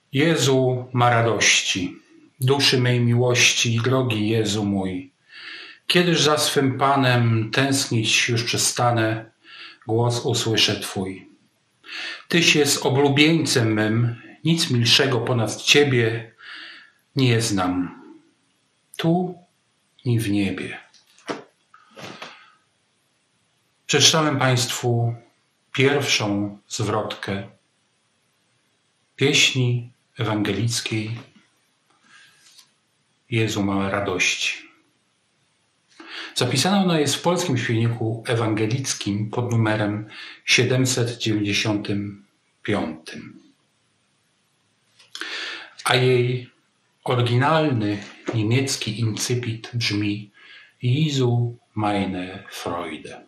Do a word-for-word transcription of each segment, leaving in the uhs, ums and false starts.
Jezu ma radości, duszy mej miłości, drogi Jezu mój. Kiedyż za swym Panem tęsknić już przestanę, głos usłyszę Twój. Tyś jest oblubieńcem mym, nic milszego ponad Ciebie nie znam, tu ni w niebie. Przeczytałem Państwu pierwszą zwrotkę pieśni ewangelickiej Jezu ma radości. Zapisana ona jest w polskim śpiewniku ewangelickim pod numerem siedemset dziewięćdziesiątym piątym. A jej oryginalny niemiecki incipit brzmi Jesu meine Freude.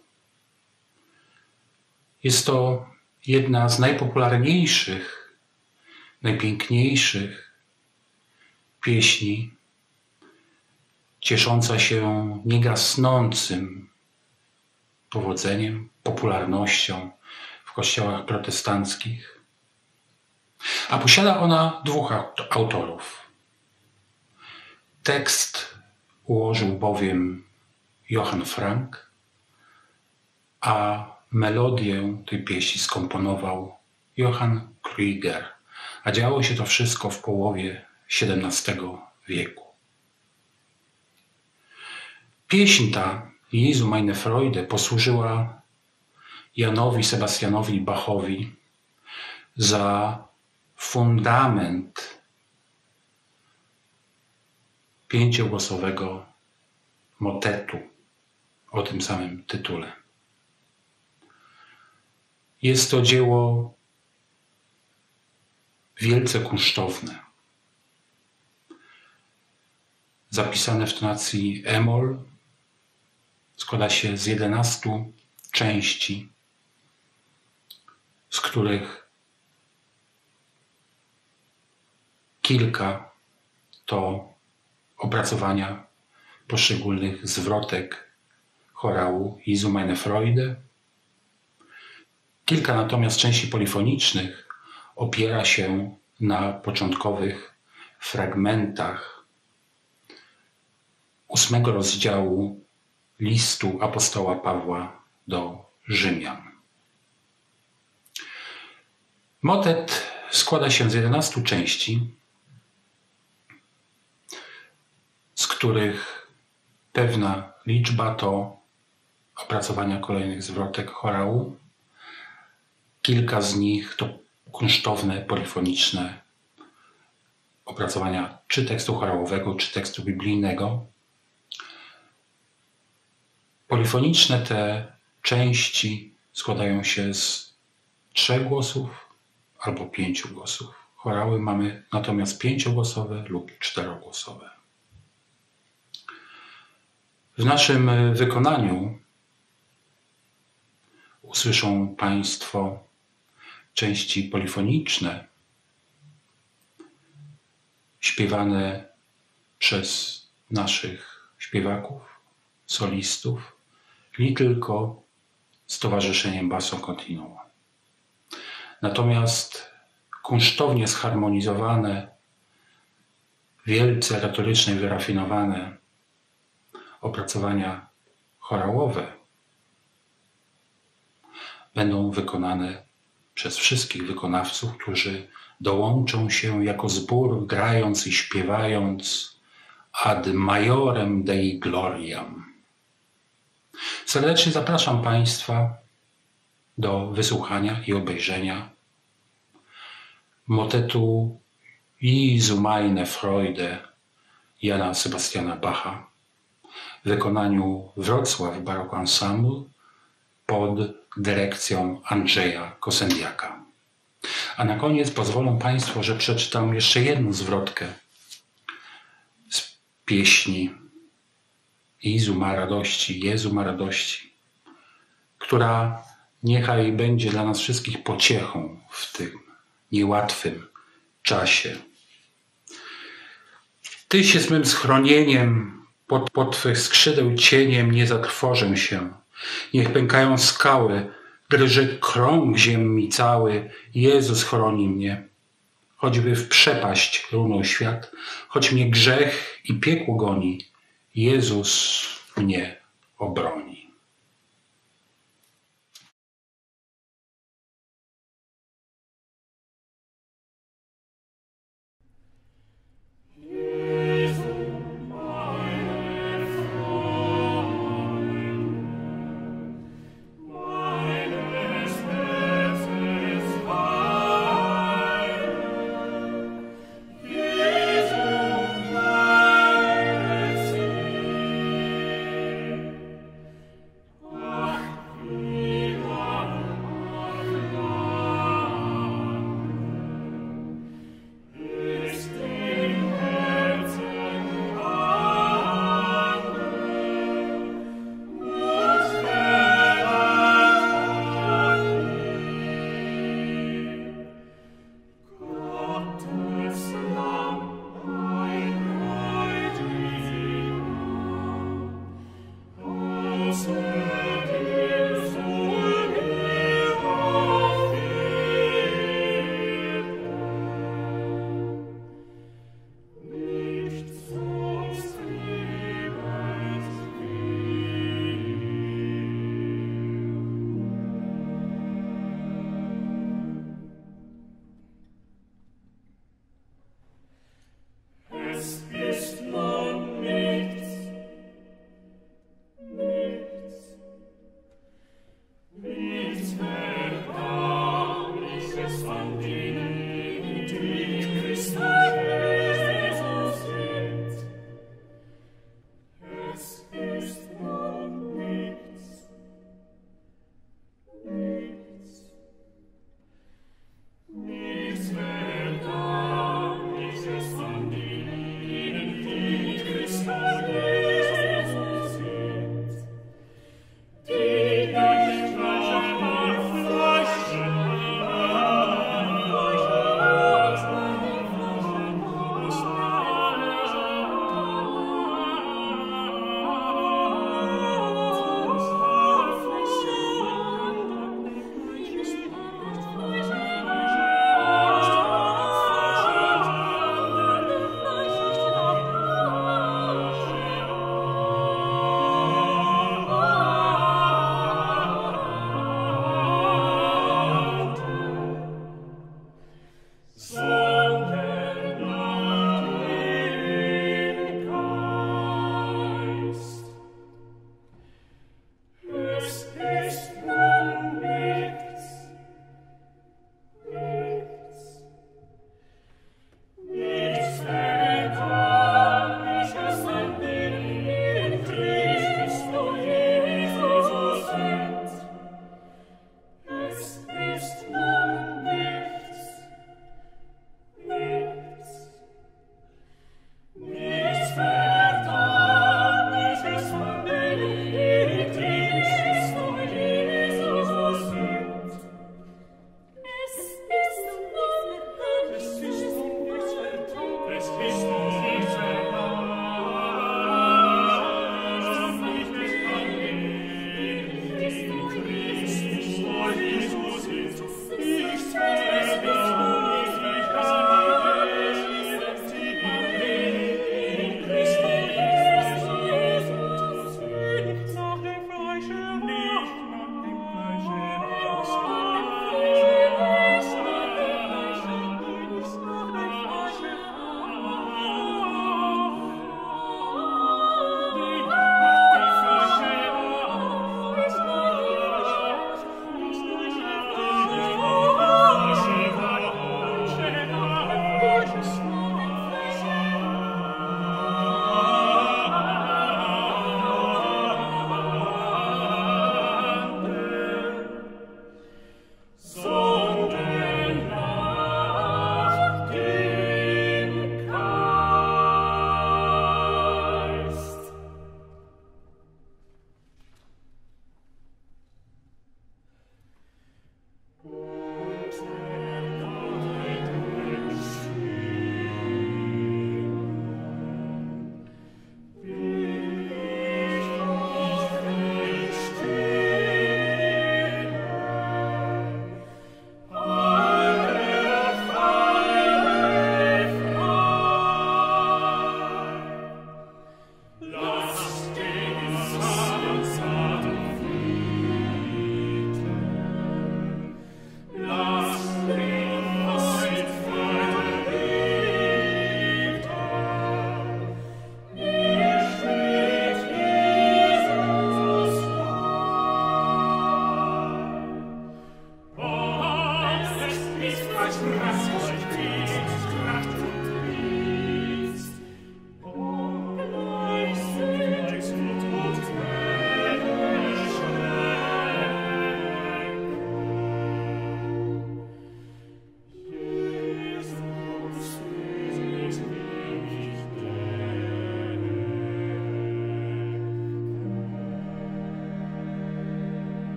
Jest to jedna z najpopularniejszych, najpiękniejszych pieśni, ciesząca się niegasnącym powodzeniem, popularnością w kościołach protestanckich. A posiada ona dwóch autorów. Tekst ułożył bowiem Johann Frank, a melodię tej pieśni skomponował Johann Krüger, a działo się to wszystko w połowie siedemnastego wieku. Pieśń ta, Jesu meine Freude, posłużyła Janowi Sebastianowi Bachowi za fundament pięciogłosowego motetu o tym samym tytule. Jest to dzieło wielce kunsztowne, zapisane w tonacji e-moll, składa się z jedenastu części, z których kilka to opracowania poszczególnych zwrotek chorału Jesu meine Freude. Kilka natomiast części polifonicznych opiera się na początkowych fragmentach ósmego rozdziału listu apostoła Pawła do Rzymian. Motet składa się z jedenastu części, z których pewna liczba to opracowania kolejnych zwrotek chorału. Kilka z nich to kunsztowne, polifoniczne opracowania czy tekstu chorałowego, czy tekstu biblijnego. Polifoniczne te części składają się z trzech głosów albo pięciu głosów. Chorały mamy natomiast pięciogłosowe lub czterogłosowe. W naszym wykonaniu usłyszą Państwo części polifoniczne śpiewane przez naszych śpiewaków, solistów, li tylko z Towarzyszeniem Basso Continuo. Natomiast kunsztownie zharmonizowane, wielce retoryczne i wyrafinowane opracowania chorałowe będą wykonane przez wszystkich wykonawców, którzy dołączą się jako zbór, grając i śpiewając ad majorem Dei gloriam. Serdecznie zapraszam Państwa do wysłuchania i obejrzenia motetu Jesu meine Freude Jana Sebastiana Bacha w wykonaniu Wrocław Baroque Ensemble pod dyrekcją Andrzeja Kosendiaka. A na koniec pozwolą Państwo, że przeczytam jeszcze jedną zwrotkę z pieśni Jesu ma radości, Jezu ma radości, która niechaj będzie dla nas wszystkich pociechą w tym niełatwym czasie. Tyś jest mym schronieniem, pod, pod Twych skrzydeł cieniem nie zatrwożę się. Niech pękają skały, drży krąg ziem mi cały, Jezus chroni mnie. choćby w przepaść runął świat, choć mnie grzech i piekło goni, Jezus mnie obroni.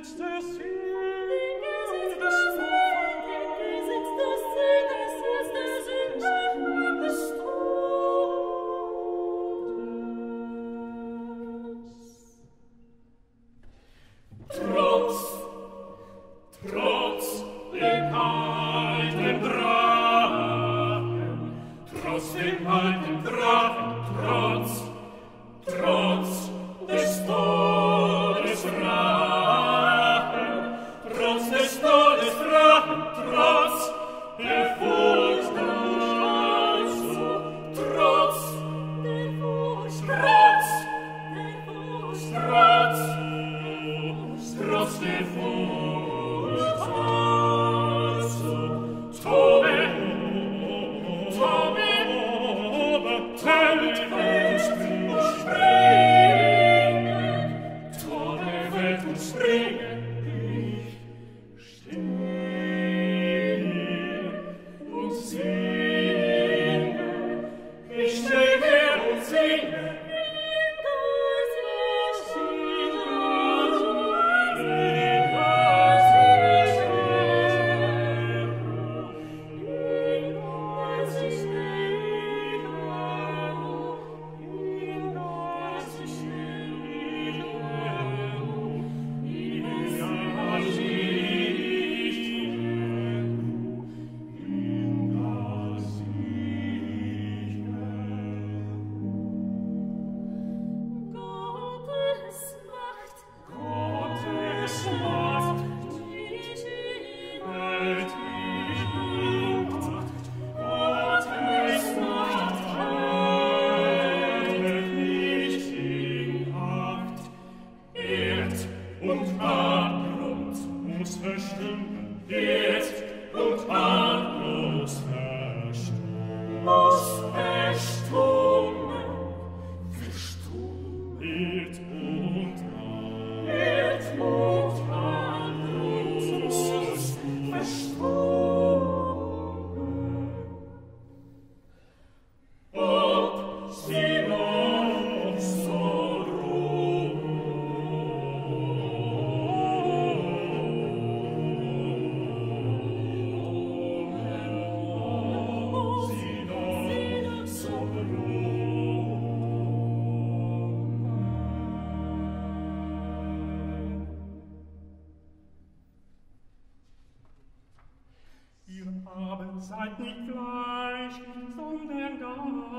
Seid nicht gleich, sondern gleich.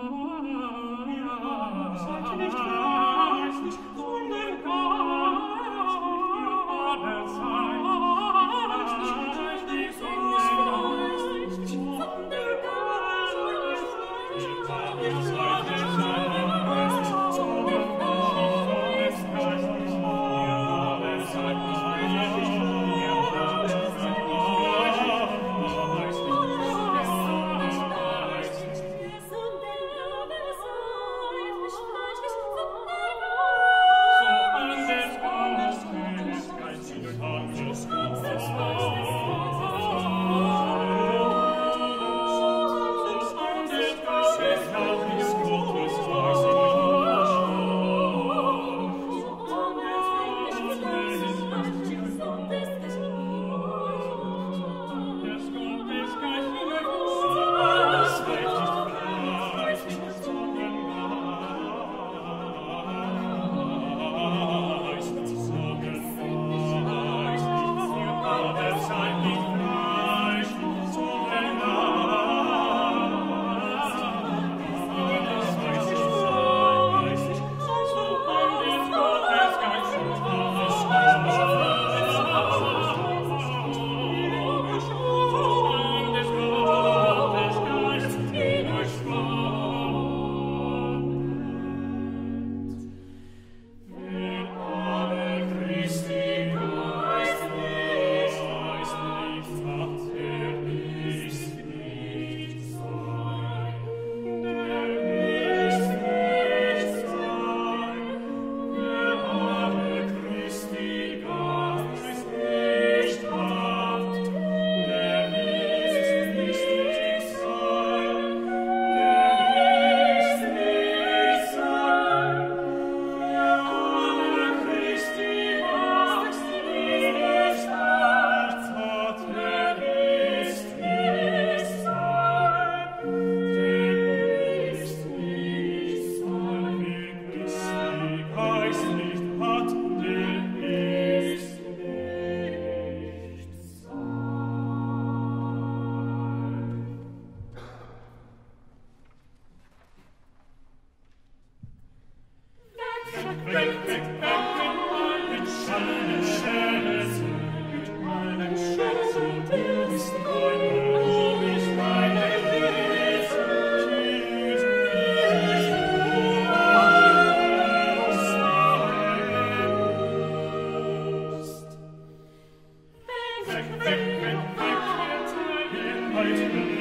Seid nicht gleich, sondern gleich. Aber seid nicht gleich, sondern Weg, weg, weg, jetzt in Weit